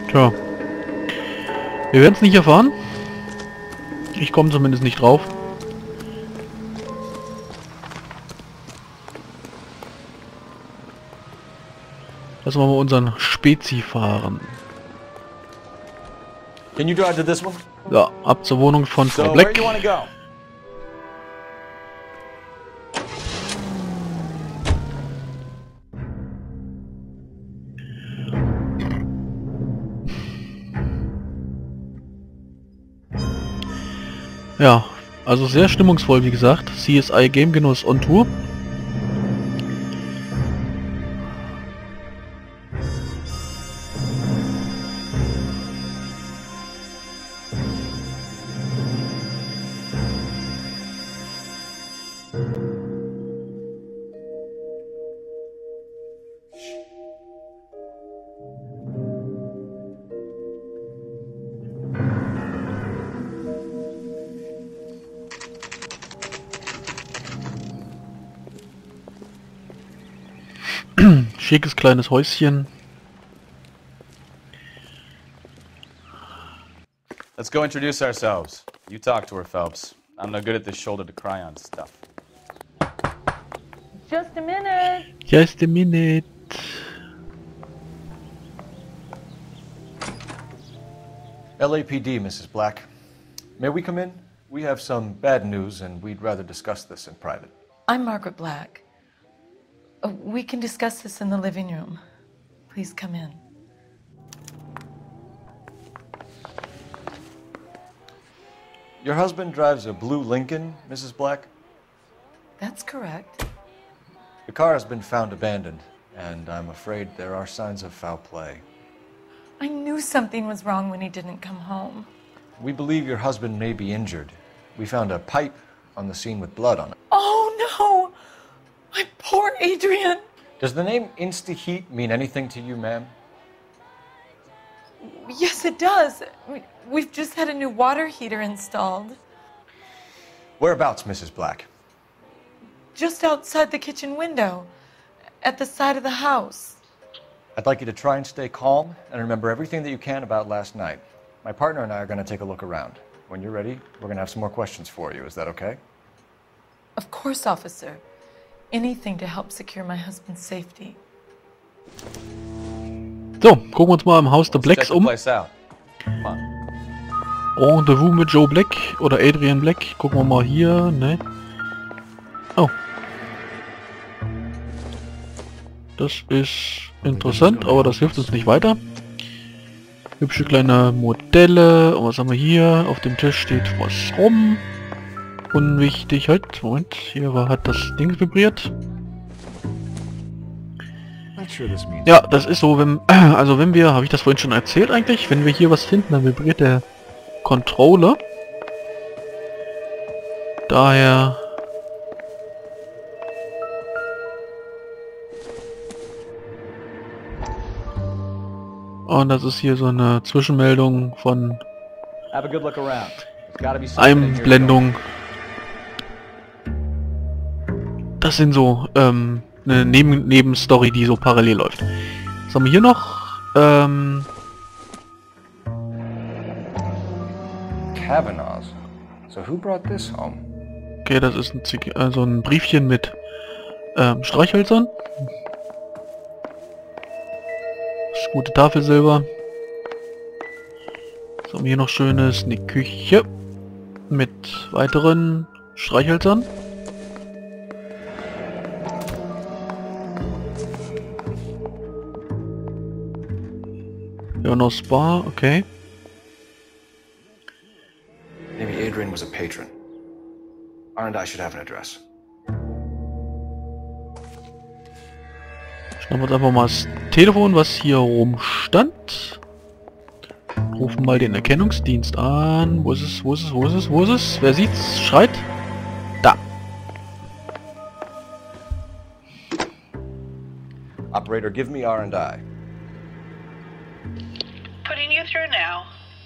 Tja. Wir werden es nicht erfahren. Ich komme zumindest nicht drauf. Lassen wir mal unseren Spezi fahren. Can you drive to this one? Ja, ab zur Wohnung von Frau So, Black. where do you want to go? Ja, also sehr stimmungsvoll, wie gesagt. CSI Game Genuss on Tour. Schickes kleines Häuschen. Let's go introduce ourselves. You talk to her, Phelps. I'm no good at this shoulder to cry on stuff. Just a minute. Just a minute. LAPD, Mrs. Black. May we come in? We have some bad news and we'd rather discuss this in private. I'm Margaret Black. We can discuss this in the living room. Please come in. Your husband drives a blue Lincoln, Mrs. Black? That's correct. The car has been found abandoned, and I'm afraid there are signs of foul play. I knew something was wrong when he didn't come home. We believe your husband may be injured. We found a pipe on the scene with blood on it. Oh no! My poor Adrian! Does the name Insta-Heat mean anything to you, ma'am? Yes, it does. We've just had a new water heater installed. Whereabouts, Mrs. Black? Just outside the kitchen window, at the side of the house. I'd like you to try and stay calm and remember everything that you can about last night. My partner and I are going to take a look around. When you're ready, we're going to have some more questions for you. Is that okay? Of course, officer. Anything to help secure my husband's safety. So, gucken wir uns mal im Haus der Let's check Blacks the um. place out. Come on. Rendezvous mit Joe Black oder Adrian Black. Gucken wir mal hier, ne? Oh. Das ist interessant, aber das hilft uns nicht weiter. Hübsche kleine Modelle. Und was haben wir hier? Auf dem Tisch steht was rum. Unwichtig. Halt, Moment. Hier hat das Ding vibriert. Ja, das ist so, wenn... Also wenn wir... Habe ich das vorhin schon erzählt eigentlich? Wenn wir hier was finden, dann vibriert der Controller. Daher... Und das ist hier so eine Zwischenmeldung von Have a good look around. There's gotta be something in here. Einblendung. Das sind so eine Nebenstory, die so parallel läuft. Was haben wir hier noch? Kavanaugh's. So who brought this home? Okay, das ist so ein Briefchen mit Streichhölzern. Das gute Tafelsilber. Was haben wir hier noch Schönes? Eine Küche mit weiteren Streichhölzern. Ja, noch Spa, okay. Maybe Adrian was a patron. R&I should have an address. Schnappen wir uns einfach mal das Telefon, was hier rumstand. Rufen mal den Erkennungsdienst an. Wo ist es? Wo ist es? Wo ist es? Wo ist es? Wer sieht's? Schreit? Da. Operator, give me R&I. Putting you through now.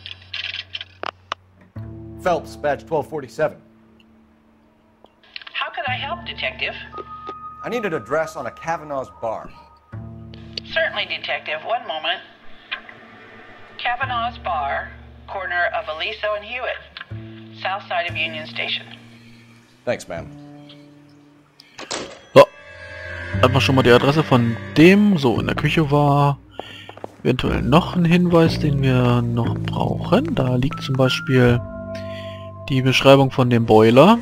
Phelps, badge 1247. How can I help, Detective? I need an address on a Kavanaugh's bar. Certainly, Detective. One moment. Kavanaugh's Bar, corner of Aliso and Hewitt, south side of Union Station. Thanks, ma'am. So. Hat man schon mal die Adresse von dem. So, in der Küche war eventuell noch ein Hinweis, den wir noch brauchen. Da liegt zum Beispiel die Beschreibung von dem Boiler.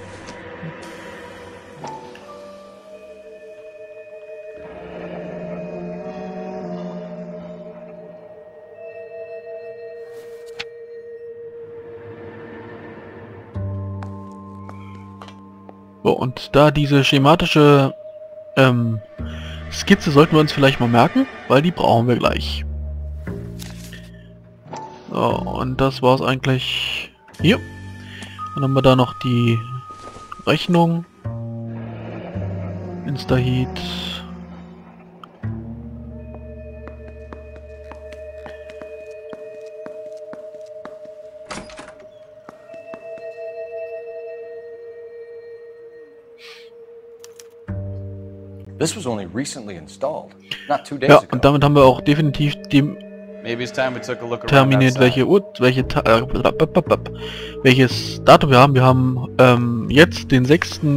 So, und da diese schematische Skizze sollten wir uns vielleicht mal merken, weil die brauchen wir gleich. So, und das war's eigentlich hier. Dann haben wir da noch die Rechnung. Instaheat. This was only recently installed, not 2 days Ja, ago. und damit haben wir auch definitiv die Maybe it's time we took a look around terminiert, outside. welches Datum wir haben. Wir haben jetzt den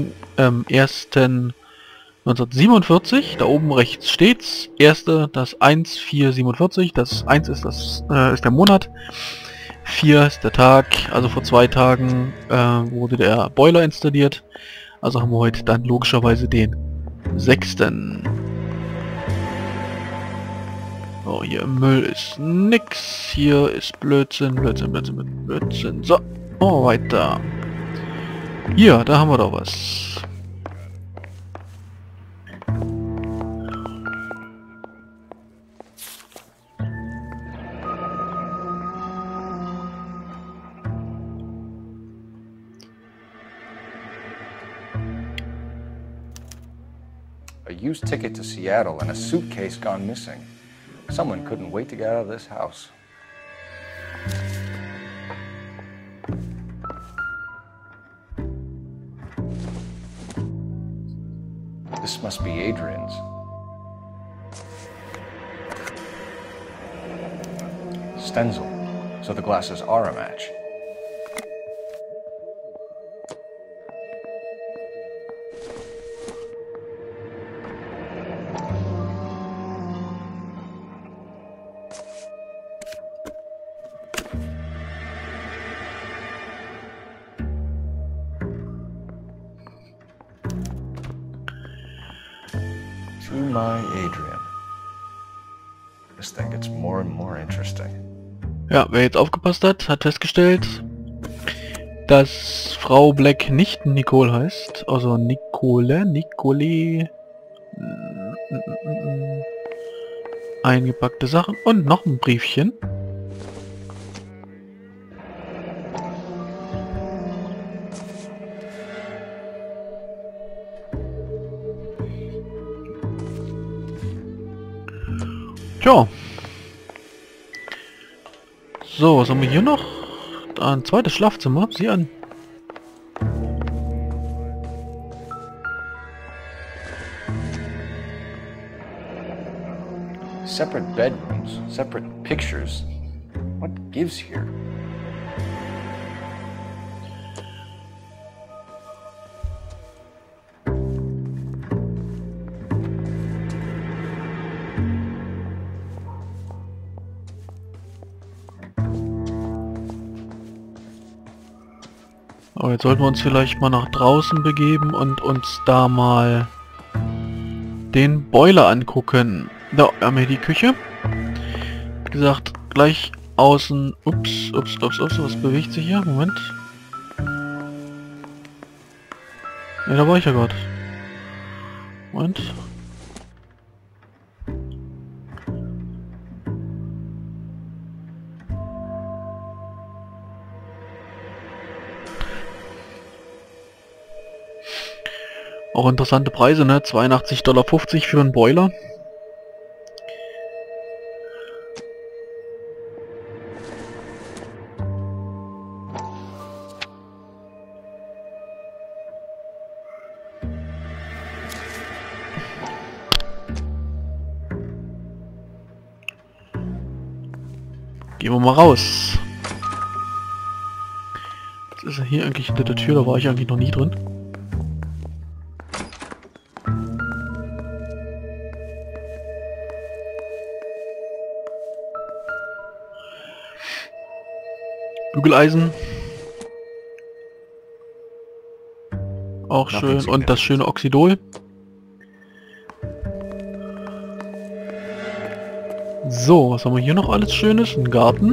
6.1.1947. Da oben rechts steht's. Erste, das 1.4.47. Das 1 ist ist der Monat. 4 ist der Tag. Also vor 2 Tagen wurde der Boiler installiert. Also haben wir heute dann logischerweise den 6. So, hier im Müll ist nix. Hier ist Blödsinn, Blödsinn, Blödsinn, Blödsinn. So, oh, weiter. Hier, da haben wir doch was. A used ticket to Seattle and a suitcase gone missing. Someone couldn't wait to get out of this house. This must be Adrian's. Stenzel. So the glasses are a match. To my Adrian. This thing gets more and more interesting. Ja, wer jetzt aufgepasst hat, hat festgestellt, dass Frau Black nicht Nicole heißt. Also Nicole. Eingepackte Sachen und noch ein Briefchen. Tja. So, was haben wir hier noch? Da ein zweites Schlafzimmer. Sieh an. Separate bedrooms, separate pictures. What gives here? Aber jetzt sollten wir uns vielleicht mal nach draußen begeben und uns da mal den Boiler angucken. Da haben wir die Küche. Wie gesagt, gleich außen... Ups, was bewegt sich hier? Moment. Ne, da war ich ja gerade. Moment. Auch interessante Preise, ne? 82,50 Dollar für einen Boiler. Gehen wir mal raus. Jetzt ist er hier eigentlich hinter der Tür, da war ich eigentlich noch nie drin. Bügeleisen. Auch schön. Und das schöne Oxidol. So, was haben wir hier noch alles Schönes? Ein Garten.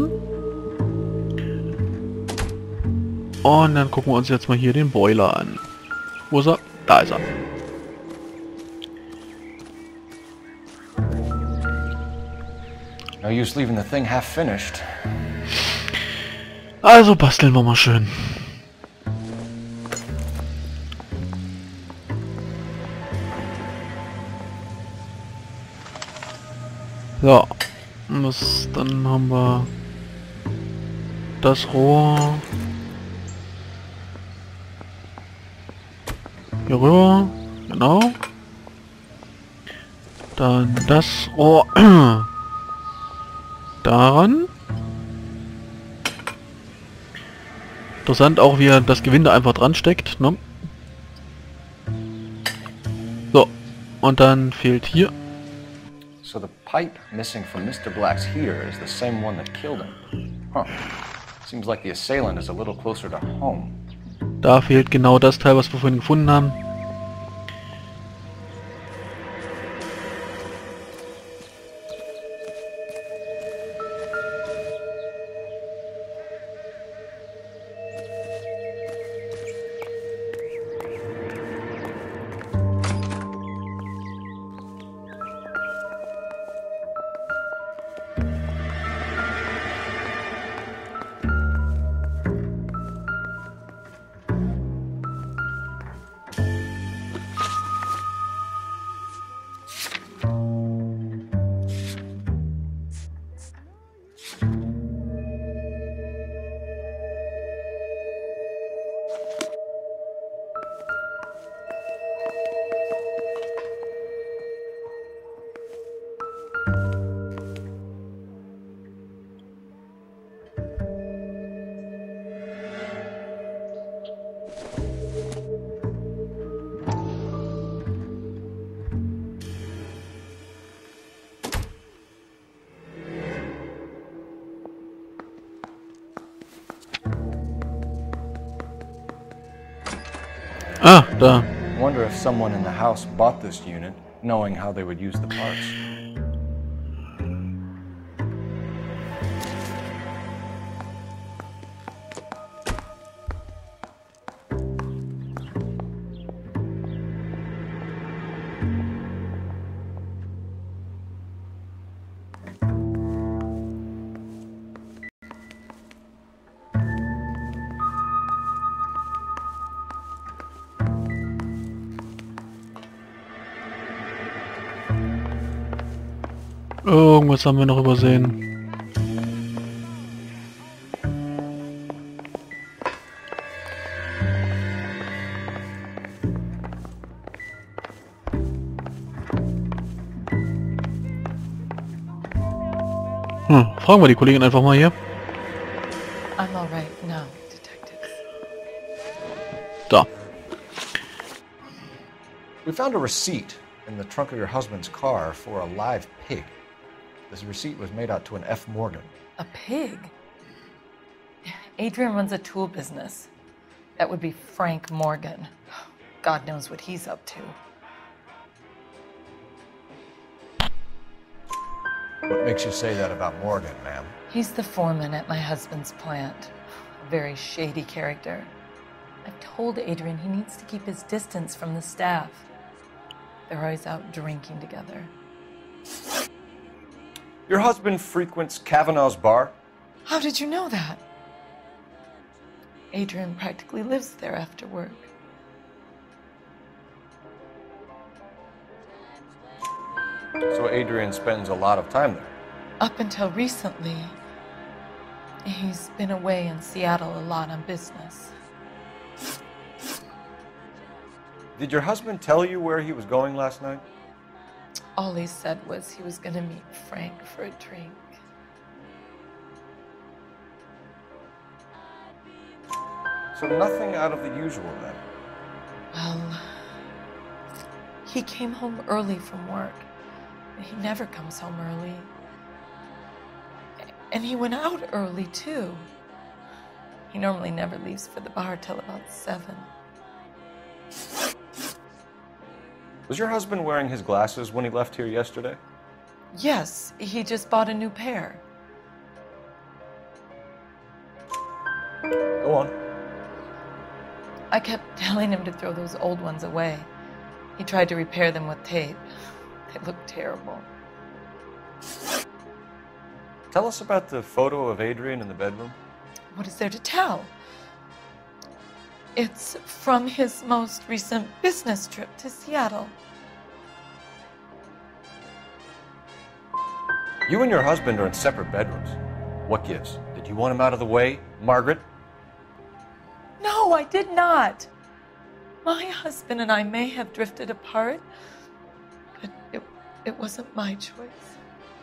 Und dann gucken wir uns jetzt mal hier den Boiler an. Wo ist er? Da ist er. No use leaving the thing half finished. Also basteln wir mal schön. So. Dann haben wir das Rohr hier rüber. Genau. Dann das Rohr daran. Interessant auch, wie er das Gewinde einfach dran steckt, ne? So. Und dann fehlt hier. So the pipe missing from Mr. Black's here is the same one that killed him. Huh. Seems like the assailant is a little closer to home. Da fehlt genau das Teil, was wir vorhin gefunden haben. Ah, da. I wonder if someone in the house bought this unit, knowing how they would use the parts. Irgendwas haben wir noch übersehen. Fragen wir die Kollegin einfach mal hier. I'm all right now, detectives. Da. We found a receipt in the trunk of your husband's car for a live pig. This receipt was made out to an F. Morgan. A pig? Adrian runs a tool business. That would be Frank Morgan. God knows what he's up to. What makes you say that about Morgan, ma'am? He's the foreman at my husband's plant. A very shady character. I've told Adrian he needs to keep his distance from the staff. They're always out drinking together. Your husband frequents Kavanaugh's bar? How did you know that? Adrian practically lives there after work. So Adrian spends a lot of time there. Up until recently, he's been away in Seattle a lot on business. Did your husband tell you where he was going last night? All he said was he was going to meet Frank for a drink. So nothing out of the usual then. Well, he came home early from work. He never comes home early. And he went out early, too. He normally never leaves for the bar till about 7. Was your husband wearing his glasses when he left here yesterday? Yes, he just bought a new pair. Go on. I kept telling him to throw those old ones away. He tried to repair them with tape. They look terrible. Tell us about the photo of Adrian in the bedroom. What is there to tell? It's from his most recent business trip to Seattle. You and your husband are in separate bedrooms. What gives? Did you want him out of the way, Margaret? No, I did not. My husband and I may have drifted apart, but it wasn't my choice.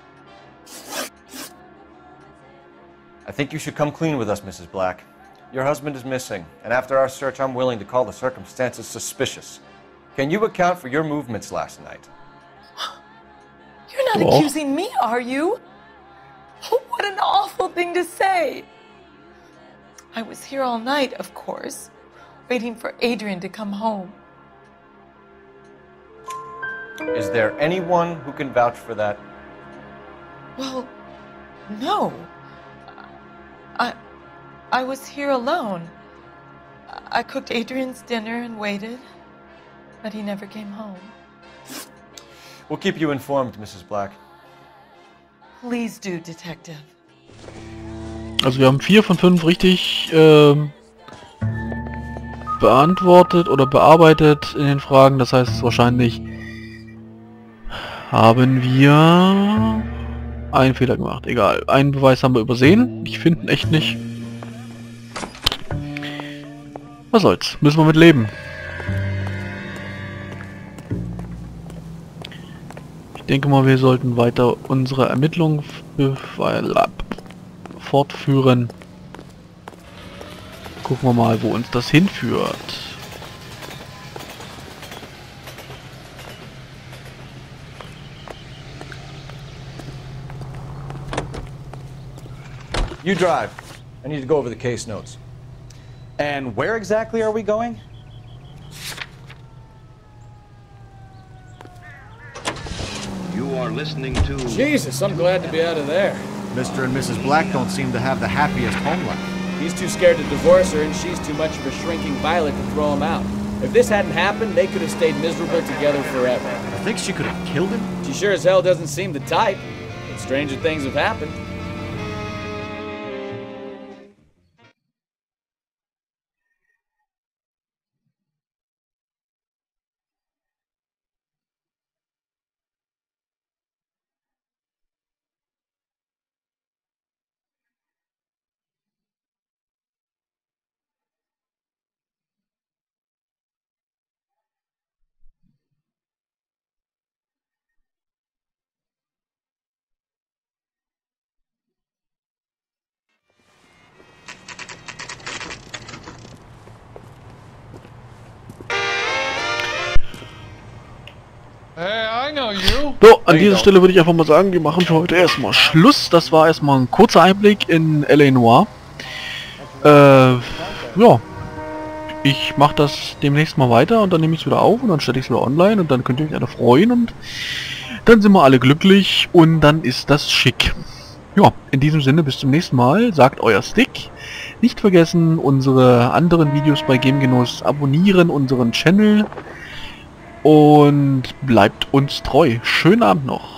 I think you should come clean with us, Mrs. Black. Your husband is missing, and after our search, I'm willing to call the circumstances suspicious. Can you account for your movements last night? You're not accusing me, are you? Oh, what an awful thing to say. I was here all night, of course, waiting for Adrian to come home. Is there anyone who can vouch for that? Well, no. I was here alone. I cooked Adrian's dinner and waited, but he never came home. We'll keep you informed, Mrs. Black. Please do, Detective. Also wir haben 4 von 5 richtig beantwortet oder bearbeitet in den Fragen. Das heißt, wahrscheinlich haben wir einen Fehler gemacht. Egal, einen Beweis haben wir übersehen. Ich finde ihn echt nicht. Was soll's, müssen wir mit leben. Ich denke mal, wir sollten weiter unsere Ermittlungen fortführen. Gucken wir mal, wo uns das hinführt. You drive. I need to go over the case notes. And where exactly are we going? You are listening to... Jesus, I'm glad to be out of there. Mr. and Mrs. Black don't seem to have the happiest home life. He's too scared to divorce her, and she's too much of a shrinking violet to throw him out. If this hadn't happened, they could have stayed miserable together forever. I think she could have killed him. She sure as hell doesn't seem the type, but stranger things have happened. So, an dieser Stelle würde ich einfach mal sagen, wir machen für heute erstmal Schluss. Das war erstmal ein kurzer Einblick in L.A. Noire. Ja, ich mache das demnächst mal weiter und dann nehme ich es wieder auf und dann stelle ich es wieder online und dann könnt ihr euch alle freuen und dann sind wir alle glücklich und dann ist das schick. Ja, in diesem Sinne bis zum nächsten Mal, sagt euer Stick. Nicht vergessen, unsere anderen Videos bei GameGenuss abonnieren, unseren Channel. Und bleibt uns treu. Schönen Abend noch.